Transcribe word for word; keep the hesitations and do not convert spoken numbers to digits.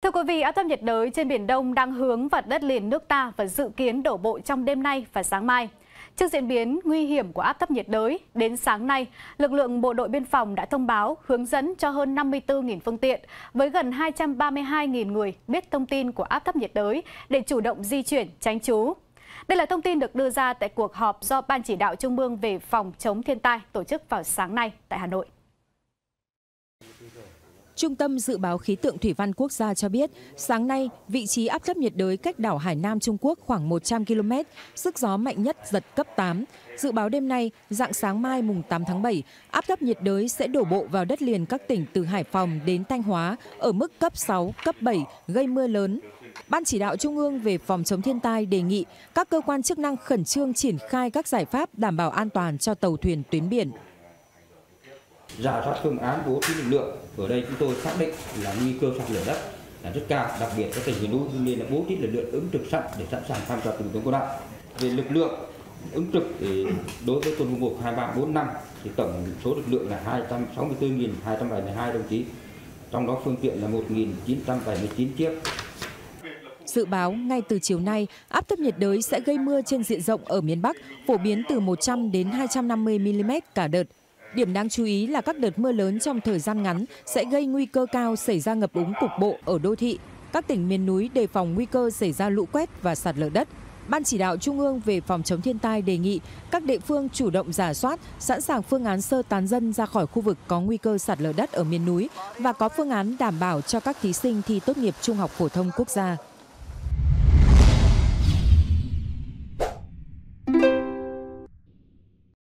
Thưa quý vị, áp thấp nhiệt đới trên Biển Đông đang hướng vào đất liền nước ta và dự kiến đổ bộ trong đêm nay và sáng mai. Trước diễn biến nguy hiểm của áp thấp nhiệt đới, đến sáng nay, lực lượng Bộ đội Biên phòng đã thông báo hướng dẫn cho hơn năm mươi tư nghìn phương tiện với gần hai trăm ba mươi hai nghìn người biết thông tin của áp thấp nhiệt đới để chủ động di chuyển, tránh trú. Đây là thông tin được đưa ra tại cuộc họp do Ban Chỉ đạo Trung ương về phòng chống thiên tai tổ chức vào sáng nay tại Hà Nội. Trung tâm Dự báo Khí tượng Thủy văn Quốc gia cho biết, sáng nay, vị trí áp thấp nhiệt đới cách đảo Hải Nam Trung Quốc khoảng một trăm ki lô mét, sức gió mạnh nhất giật cấp tám. Dự báo đêm nay, rạng sáng mai mùng tám tháng bảy, áp thấp nhiệt đới sẽ đổ bộ vào đất liền các tỉnh từ Hải Phòng đến Thanh Hóa ở mức cấp sáu, cấp bảy, gây mưa lớn. Ban Chỉ đạo Trung ương về phòng chống thiên tai đề nghị các cơ quan chức năng khẩn trương triển khai các giải pháp đảm bảo an toàn cho tàu thuyền tuyến biển. Rà soát phương án bố trí lực lượng, ở đây chúng tôi xác định là nguy cơ sạt lở đất là rất cao, đặc biệt các tỉnh miền núi nên là bố trí lực lượng ứng trực sẵn để sẵn sàng tham gia tìm kiếm cứu nạn. Về lực lượng ứng trực thì đối với quân khu một, hai, ba, bốn, năm thì tổng số lực lượng là hai trăm sáu mươi tư nghìn hai trăm bảy mươi hai đồng chí, trong đó phương tiện là một nghìn chín trăm bảy mươi chín chiếc. Dự báo ngay từ chiều nay, áp thấp nhiệt đới sẽ gây mưa trên diện rộng ở miền Bắc, phổ biến từ một trăm đến hai trăm năm mươi mi li mét cả đợt. Điểm đáng chú ý là các đợt mưa lớn trong thời gian ngắn sẽ gây nguy cơ cao xảy ra ngập úng cục bộ ở đô thị. Các tỉnh miền núi đề phòng nguy cơ xảy ra lũ quét và sạt lở đất. Ban Chỉ đạo Trung ương về phòng chống thiên tai đề nghị các địa phương chủ động rà soát, sẵn sàng phương án sơ tán dân ra khỏi khu vực có nguy cơ sạt lở đất ở miền núi và có phương án đảm bảo cho các thí sinh thi tốt nghiệp Trung học phổ thông quốc gia.